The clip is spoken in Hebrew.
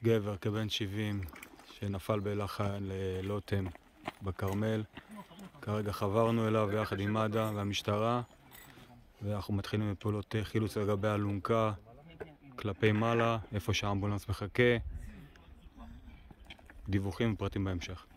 גבר כבן 70 שנפל ללוטם בכרמל. כרגע חברנו אליו יחד עם מד"א והמשטרה, ואנחנו מתחילים בפעולות חילוץ לגבי אלונקה כלפי מעלה, איפה שהאמבולנס מחכה. דיווחים ופרטים בהמשך.